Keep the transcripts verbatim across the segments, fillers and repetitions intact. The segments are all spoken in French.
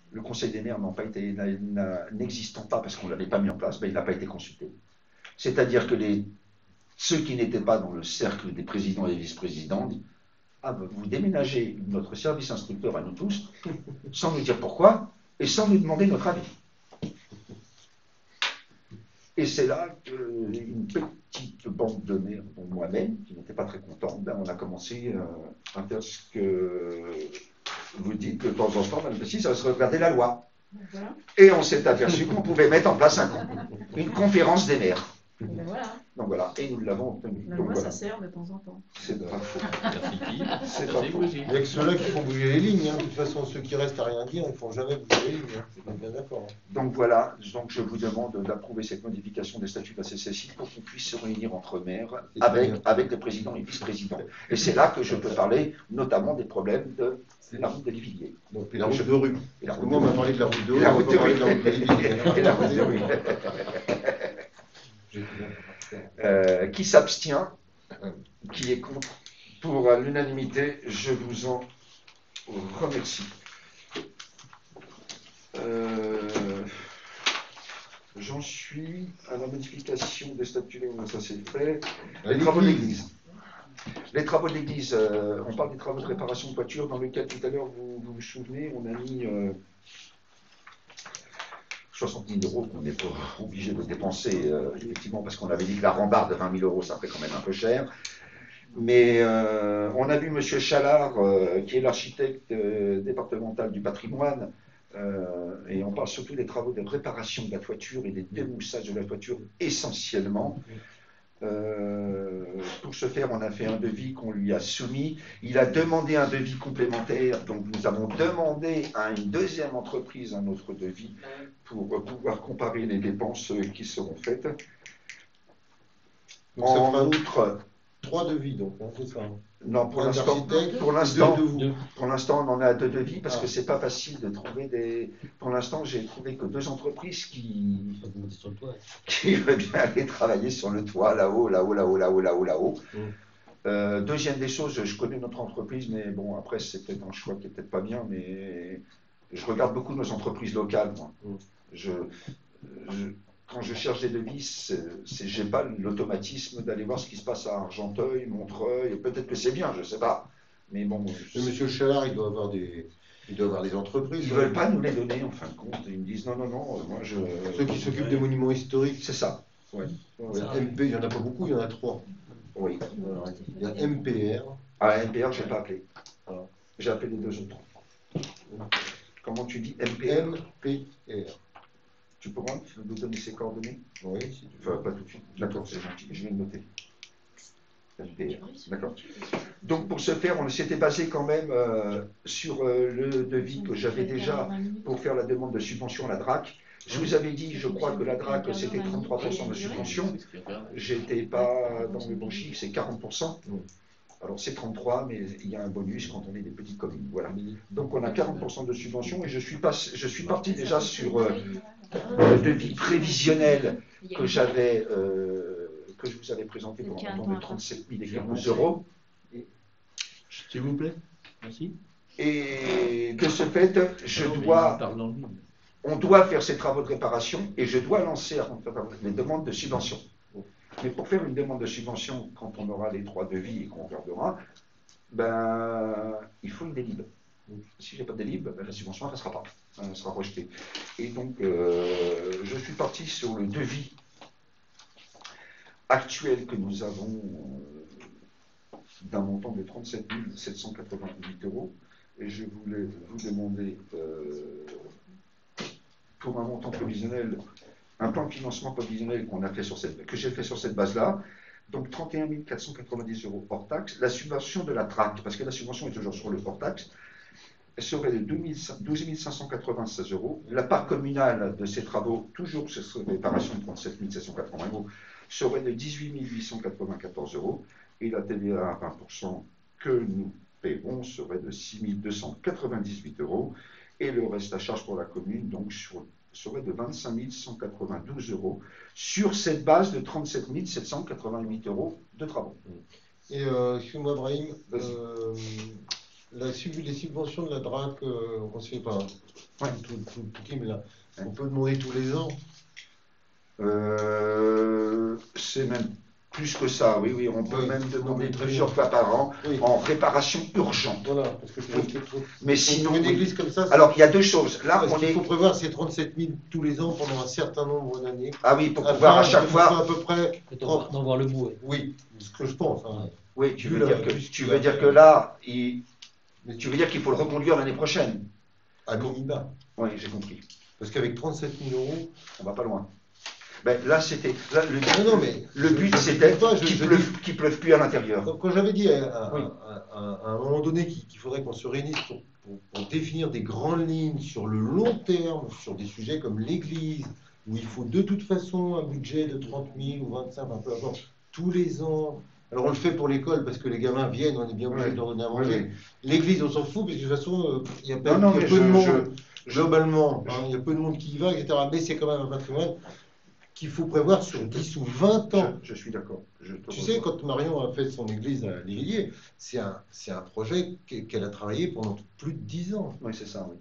le Conseil des maires n'existant pas parce qu'on ne l'avait pas mis en place, ben, il n'a pas été consulté. C'est-à-dire que les, ceux qui n'étaient pas dans le cercle des présidents et des vice-présidents disent ah, ben, vous déménagez notre service instructeur à nous tous, sans nous dire pourquoi, et sans nous demander notre avis. Et c'est là qu'une petite bande de maires, dont moi-même, qui n'était pas très content, ben, on a commencé euh, à faire ce que vous dites de temps en temps, Mme Bessie, ça va se regarder la loi. Voilà. Et on s'est aperçu qu'on pouvait mettre en place un, une conférence des maires. Et ben voilà. Donc voilà, et nous l'avons obtenu. La Donc loi, voilà. ça sert de temps en temps. C'est pas faux. C'est pas faux. Il n'y a que ceux-là qui font bouger les lignes. Hein. De toute façon, ceux qui restent à rien dire, ils ne font jamais bouger les lignes. Hein. C'est pas bien d'accord. Hein. Donc voilà, donc je vous demande d'approuver cette modification des statuts de la C C C I pour qu'on puisse se réunir entre maires avec, avec le président et vice-président. Et c'est là que je peux parler notamment des problèmes de la route de Livilliers. Donc, et la route de rue. Et la route Moi, on m'a parlé de la route de rue. Et la route de rue. Et la route de rue. Euh, qui s'abstient, qui est contre, pour l'unanimité, je vous en remercie. Euh, J'en suis à la modification des statuts, ça c'est fait. Les travaux de l'église. Les travaux de l'église, euh, on parle des travaux de réparation de toiture, dans lequel tout à l'heure, vous, vous vous souvenez, on a mis euh, soixante mille euros qu'on n'est pas obligé de dépenser, euh, effectivement, parce qu'on avait dit que la rambarde de vingt mille euros, ça fait quand même un peu cher. Mais euh, on a vu M. Chalard, euh, qui est l'architecte euh, départemental du patrimoine, euh, et on parle surtout des travaux de réparation de la toiture et des démoussages de la toiture essentiellement. Euh, pour ce faire, on a fait un devis qu'on lui a soumis. Il a demandé un devis complémentaire, donc nous avons demandé à une deuxième entreprise un autre devis pour pouvoir comparer les dépenses qui seront faites. Donc ça en fera outre, trois devis, donc, hein, c'est ça. non, pour l'instant, pour l'instant, pour l'instant, on en a deux devis parce ah. que c'est pas facile de trouver des. Pour l'instant, j'ai trouvé que deux entreprises qui qui veulent bien aller travailler sur le toit, là-haut, là-haut, là-haut, là-haut, là-haut, là-haut. Mm. Euh, deuxième des choses, je connais notre entreprise, mais bon, après, c'est peut-être un choix qui est peut-être pas bien, mais je regarde beaucoup nos entreprises locales, moi. Mm. Je, je Quand je cherche des devis, je n'ai pas l'automatisme d'aller voir ce qui se passe à Argenteuil, Montreuil, peut-être que c'est bien, je ne sais pas. Mais bon. Mais Monsieur Chalard, il doit avoir des, il doit avoir des entreprises. Ils ne veulent pas nous les donner, en fin de compte. Ils me disent non, non, non, moi je. Ceux qui s'occupent ouais. des monuments historiques. C'est ça. Ouais. Ouais. M P, il n'y en a pas beaucoup, il y en a trois. Oui. Alors, il y a M P R. Ah, M P R, je n'ai pas appelé. Voilà. J'ai appelé les deux autres. Comment tu dis M P R? M P R. Tu pourras nous donner ses coordonnées? Oui, si tu veux. Enfin, pas tout de suite. D'accord, c'est gentil. Je vais le noter. D'accord. Donc, pour ce faire, on s'était basé quand même euh, sur euh, le devis que j'avais déjà pour faire la demande de subvention à la D R A C. Je vous avais dit, je crois que la D R A C, c'était trente-trois pour cent de subvention. J'étais pas dans le bon chiffre, c'est quarante pour cent. Alors, c'est trente-trois, mais il y a un bonus quand on est des petites communes. Voilà. Donc, on a quarante pour cent de subvention et je suis, pas, je suis parti déjà sur euh, le devis prévisionnel que j'avais, euh, que je vous avais présenté pour un montant de trente-sept mille quinze euros. S'il vous plaît. Merci. Et de ce fait, je dois, on doit faire ces travaux de réparation et je dois lancer les demandes de subvention. Mais pour faire une demande de subvention, quand on aura les trois devis et qu'on regardera, ben, il faut une délib. Si je n'ai pas de délib, ben, la subvention ne passera pas, elle sera rejetée. Et donc, euh, je suis parti sur le devis actuel que nous avons euh, d'un montant de trente-sept mille sept cent quatre-vingt-huit euros. Et je voulais vous demander, euh, pour un montant prévisionnel, un plan de financement prévisionnel qu'on a fait sur cette, que j'ai fait sur cette base-là, donc trente et un mille quatre cent quatre-vingt-dix euros hors taxe. La subvention de la T R A C, parce que la subvention est toujours sur le hors taxe, elle serait de douze mille cinq cent quatre-vingt-seize euros. La part communale de ces travaux, toujours sur cette réparation de trente-sept mille sept cent quatre-vingts euros, serait de dix-huit mille huit cent quatre-vingt-quatorze euros. Et la T V A à vingt pour cent que nous paierons serait de six mille deux cent quatre-vingt-dix-huit euros. Et le reste à charge pour la commune, donc sur serait de vingt-cinq mille cent quatre-vingt-douze euros sur cette base de trente-sept mille sept cent quatre-vingt-huit euros de travaux. Et euh, excuse-moi Brahim, euh, la, sub- les subventions de la DRAC, euh, on se fait pas. Ouais. Tout, tout, tout Kim, là. On peut demander tous les ans. Euh, c'est même plus que ça, oui, oui, on peut Oui. même Non, demander mais très plusieurs bien. fois par an Oui. en réparation urgente. Voilà, parce que je pense que trop- Mais pour sinon, une oui. église comme ça, c'est- Alors, il y a deux choses. Là, parce on qu'il est. faut prévoir ces trente-sept mille tous les ans pendant un certain nombre d'années. Ah oui, pour Afin pouvoir à chaque que ce soit fois. à peu près Et d'en voir- d'en voir le bout. Ouais. Oui, ce que je pense. Hein. Oui, tu Vu veux la- dire que, vu ce tu qu'il veux a dire fait. que là, il- Mais tu veux dire qu'il faut le reconduire l'année prochaine. à minima. Oui, j'ai compris. Parce qu'avec trente-sept mille euros. On va pas loin. Ben, là, c'était. Là, le, Non, non, mais. le je- but, je- c'était je- pas, je- qu'il je pleuve, dis- qu'il pleuve plus à l'intérieur. Quand, quand j'avais dit à, à- Oui. à- à- à un moment donné qu'il qu'il faudrait qu'on se réunisse pour, pour- pour définir des grandes lignes sur le long terme, sur des sujets comme l'église, où il faut de toute façon un budget de trente mille ou vingt-cinq, un peu avant, tous les ans. Alors on le fait pour l'école parce que les gamins viennent, on est bien obligé Oui. de leur donner à Oui, manger. oui. L'église, on s'en fout, parce que de toute façon, euh, il y a, pas- Non, non, il y a mais peu je- de monde, je- globalement. hein, il y a peu de monde qui y va, et cetera. Mais c'est quand même un patrimoine qu'il faut prévoir sur dix ou vingt ans. Je, je suis d'accord. Je te Tu rejoins. sais, quand Marion a fait son église à Lévilliers, c'est un, c'est un projet qu'e- qu'elle a travaillé pendant plus de dix ans. Oui, c'est ça, oui.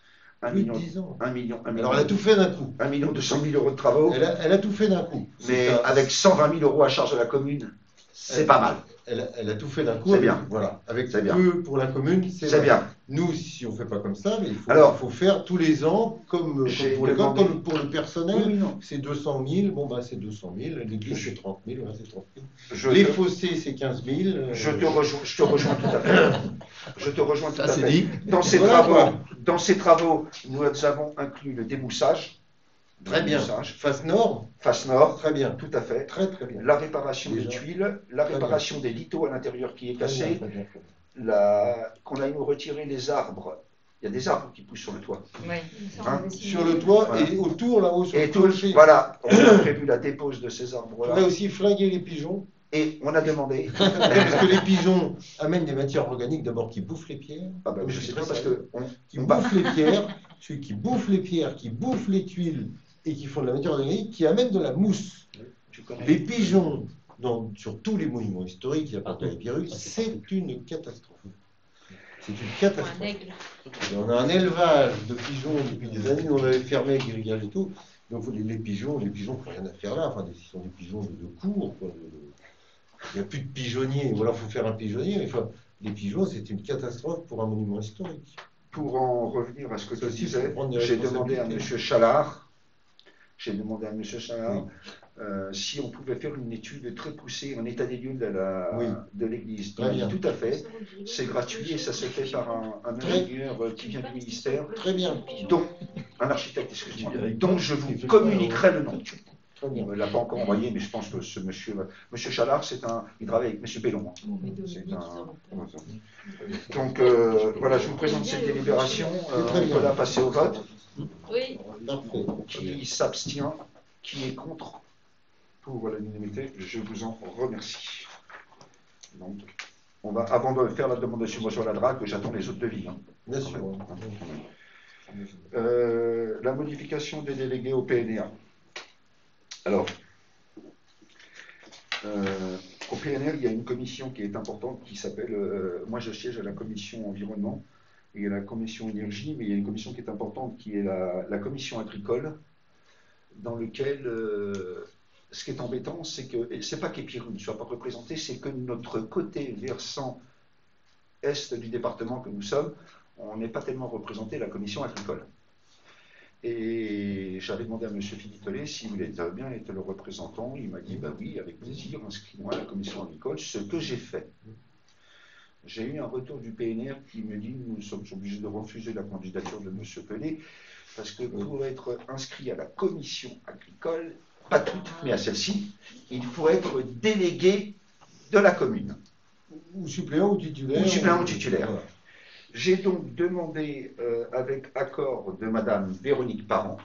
Un Plus million, de dix ans. un million, un million, Alors elle a tout fait d'un coup. un million deux cent mille euros de travaux, Elle a, elle a tout fait d'un coup. mais C'est un- avec cent vingt mille euros à charge de la commune, c'est Elle- pas mal. Elle a, elle a tout fait d'un coup. C'est avec- bien. Voilà. Avec C'est bien. peu pour la commune, c'est C'est vrai. bien. Nous, si on ne fait pas comme ça, mais il faut, Alors, il faut faire tous les ans, comme, comme j'ai pour l'école, demandé- comme pour le personnel. Oui, oui, non. C'est deux cent mille, bon bah c'est deux cent mille, l'église Je- c'est trente mille, ouais, c'est trente mille. Je Les te- fossés c'est quinze mille. euh, Je te rejoins, je te rejoins tout à fait. Je te rejoins tout Ça, à c'est fait. dit. Dans ces Voilà, travaux, voilà. dans ces travaux, nous avons inclus le démoussage, Très bien. démoussage, Face nord, face nord, très bien. tout à fait. Très très bien. La réparation des Déjà. tuiles, la Très réparation des lithos à l'intérieur qui est Très bien, cassé, très bien, très bien. la... qu'on aille nous retirer les arbres. Il y a des arbres qui poussent sur le toit. Oui. Hein, Sur le toit Voilà. et autour là-haut sur Et le tout, clocher. voilà, on a prévu la dépose de ces Il faudrait arbres-là. aussi flinguer les pigeons, Et on a demandé. parce que les pigeons amènent des matières organiques d'abord qui bouffent les pierres. Ah bah, Comme je je sais dis pas très parce sérieux. que on, Qui on va- bouffent les pierres, celui qui bouffe les pierres, qui bouffe les tuiles et qui font de la matière organique, qui amènent de la mousse. tu connais. Les pigeons, dans- sur tous les monuments historiques qui appartiennent à la Pierrue, c'est une catastrophe. C'est une Un catastrophe. aigle. Et on a un élevage de pigeons depuis des années, on avait fermé avec grillage et tout. Donc les, les pigeons, les pigeons, il n'y a rien à faire là. Enfin, des- ce sont des pigeons de, de cour. quoi, de- de- Il n'y a plus de pigeonniers. Ou alors il faut faire un pigeonnier. Mais enfin, les pigeons, c'est une catastrophe pour un monument historique. Pour en revenir à ce que Ça tu aussi, il disais, faut prendre des j'ai demandé à responsabilités. M. Chalard, j'ai demandé à M. Chalard Oui. euh, si on pouvait faire une étude très poussée en état des lieux de la- Oui. de l'église. Très bien. Tout à fait. C'est gratuit et ça se fait par un, un Très- ingénieur euh, qui vient du ministère, Très bien. dont un architecte, excusez-moi, Directeur. dont je vous communiquerai le nom. Très Il bien. ne me l'a pas encore envoyé, mais je pense que ce monsieur, monsieur Chalard, c'est un, il travaille avec M. Bellon. C'est un- Donc euh, voilà, je vous présente cette délibération. Euh, Très on bien. peut la passer au vote. Oui. Parfait. Qui s'abstient, qui est contre pour l'unanimité, je vous en remercie. Donc, on va, avant de faire la demande de subvention à la DRAC, j'attends les autres devis. hein. Bien sûr. Euh, la modification des délégués au P N R. Alors, euh, au P N R, il y a une commission qui est importante qui s'appelle, euh, moi je siège à la commission environnement et à la commission énergie, mais il y a une commission qui est importante qui est la, la commission agricole, dans lequel, euh, ce qui est embêtant, c'est que, et c'est pas qu'Épirou ne soit pas représenté, c'est que notre côté versant est du département que nous sommes, on n'est pas tellement représenté à la commission agricole. Et j'avais demandé à M. Philippe Pellet s'il voulait bien être le représentant. Il m'a dit, bah oui, avec plaisir, inscris-moi à la commission agricole, ce que j'ai fait. J'ai eu un retour du P N R qui me dit, nous sommes obligés de refuser la candidature de M. Pellet, parce que pour être inscrit à la commission agricole, pas toutes, mais à celle-ci, il faut être délégué de la commune. Ou suppléant ou titulaire. Ou suppléant ou titulaire. Voilà. J'ai donc demandé, euh, avec accord de Madame Véronique Parent,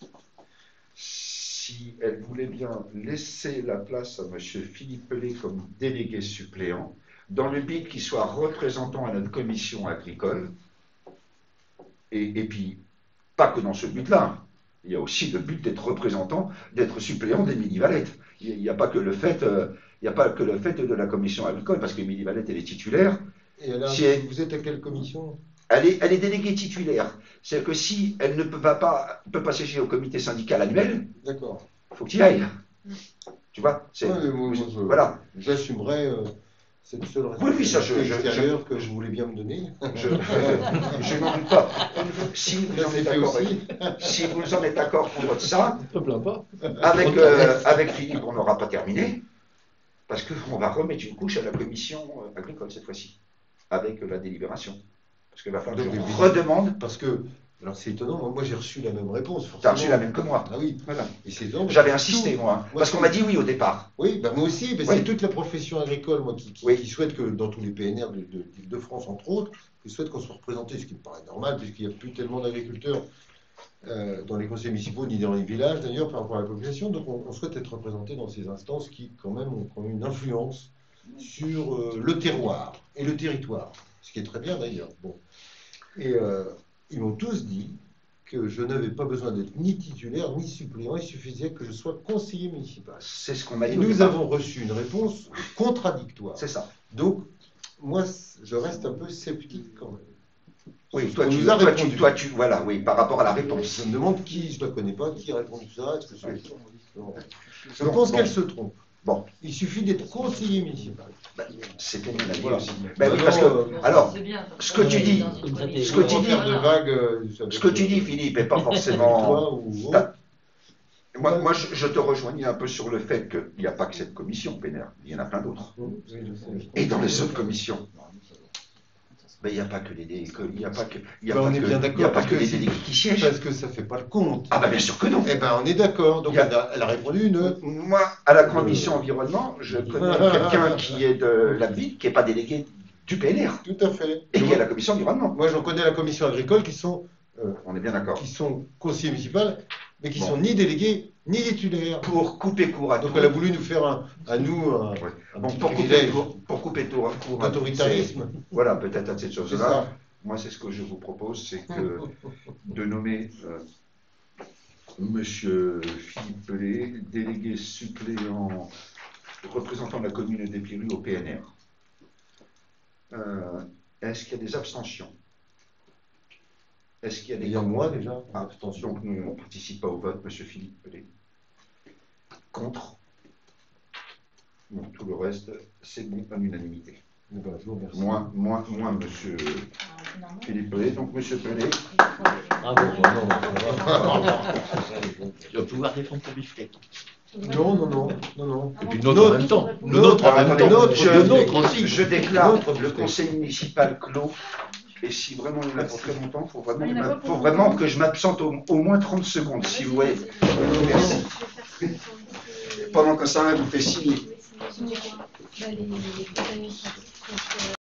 si elle voulait bien laisser la place à M. Philippe Pellet comme délégué suppléant, dans le but qu'il soit représentant à notre commission agricole, et, et puis, pas que dans ce but-là, il y a aussi le but d'être représentant, d'être suppléant d'Émilie Valette. Il n'y a pas que le fait, euh, il n'y a pas que le fait de la commission agricole, parce qu'Émilie Valette, elle est titulaire, Et alors, Si elle- vous êtes à quelle commission? Elle est, elle est déléguée titulaire. C'est-à-dire que si elle ne peut pas, pas, peut pas siéger au comité syndical annuel, D'accord. il faut que tu y ailles. Tu vois c'est- Ouais, mais moi, moi, je- Voilà. J'assumerai euh, cette seule Oui, oui, ça, je- responsabilité je- extérieure que je voulais bien me donner. Je, je n'en doute pas. Si vous, Ça en s'est êtes fait d'accord, aussi. si vous en êtes d'accord contre ça, Je me plains pas. avec, euh, avec Philippe, on n'aura pas terminé, parce qu'on va remettre une couche à la commission euh, agricole cette fois-ci, avec euh, la délibération. Parce qu'il va falloir que je Donc, vous redemande. Parce que, alors c'est étonnant, moi, moi, j'ai reçu la même réponse. Tu as forcément. reçu la même que moi. Ah oui, Voilà. et c'est étonnant. J'avais parce que insisté, tout- moi, moi, parce qu'on tout- m'a dit oui au départ. Oui, bah moi aussi, mais Oui. c'est toute la profession agricole, moi, qui, qui, Oui. qui souhaite que dans tous les P N R de, de, de France, entre autres, qui souhaite qu'on soit représenté, ce qui me paraît normal, puisqu'il n'y a plus tellement d'agriculteurs euh, dans les conseils municipaux, ni dans les villages, d'ailleurs, par rapport à la population. Donc, on, on souhaite être représenté dans ces instances qui, quand même, ont, quand même une influence sur euh, le terroir et le territoire, ce qui est très bien, d'ailleurs. Bon. Et euh, ils m'ont tous dit que je n'avais pas besoin d'être ni titulaire ni suppléant, il suffisait que je sois conseiller municipal. C'est ce qu'on m'a dit. Et au nous départ. avons reçu une réponse contradictoire. C'est ça. Donc, moi, je reste un peu sceptique quand même. Oui, toi On tu, nous a toi, tu, répondu. toi, tu, voilà, oui, par rapport à la réponse. Je me demande qui, je ne la connais pas, qui a répondu ça. Est-ce que c'est... Oui. Je Bon, pense bon. qu'elle se trompe. Bon, Il suffit d'être conseiller municipal. ben, c'était mon avis Voilà. aussi. Ben oui, Non, parce que, euh, alors, C'est bien. ce que tu dis, Ce ce que tu Sans dis, faire de vagues, euh, avec, ce que tu dis, Philippe, n'est pas avec forcément. toi ou autre. Bah, Moi, moi je, je te rejoignais un peu sur le fait qu'il n'y a pas que cette commission, Pénère, il y en a plein d'autres. Oui, je sais. Et dans les autres commissions, ben, il n'y a pas que les délégués, il n'y a pas que, il y a Ben, pas on est que- bien il y a d'accord, pas parce que que les si- délégués qui siègent. Parce que ça ne fait pas le compte. Ah ben bien sûr que non. Eh ben, on est d'accord. Donc, Il y a- elle a, elle a répondu une. Moi, à la commission environnement, je connais quelqu'un qui est de la ville, qui n'est pas délégué du P N R, Tout à fait. et qui est à la commission environnement. Moi, j'en connais à la commission agricole qui sont, euh, On est bien d'accord. qui sont conseillers municipaux, mais qui Bon. sont ni délégués, ni titulaires. Pour couper court à Donc, tout, elle a voulu nous faire un, à nous un, Ouais. un bon, petit pour, couper, privilège pour, pour couper court, court à tout, d'autoritarisme. c'est- voilà, peut-être à cette C'est chose-là. ça. Moi, c'est ce que je vous propose, c'est que de nommer euh, Monsieur Philippe Pelé, délégué suppléant, représentant la commune des Pirus au P N R. Euh, Est-ce qu'il y a des abstentions? Est-ce qu'il y a Il des y a moi déjà. Ah, Abstention. donc nous, on ne participe pas au vote, Monsieur Philippe Pelé. Contre? Bon, tout le reste, c'est bon, à l'unanimité. Eh ben, je vous remercie. Moins, moins, moins Monsieur Philippe Pelé, donc Monsieur Pelé. Ah bon, bah non, ça va. Tu vas pouvoir défendre ton beefsteak. Non, non, non, non, non. Et puis notre en même temps. Notre- Notre en Ah, même attendez, temps. notre- je, Le nôtre aussi. je déclare Notre le beefsteak. conseil municipal clos. Et si vraiment il y en a pour très longtemps, il faut vraiment, Ah, il y en a pas pour faut vraiment longtemps. que je m'absente au, au moins trente secondes, si vous voulez. Merci. Pendant que ça, vous fait signer. Bah, les, les, les administratifs, donc, euh,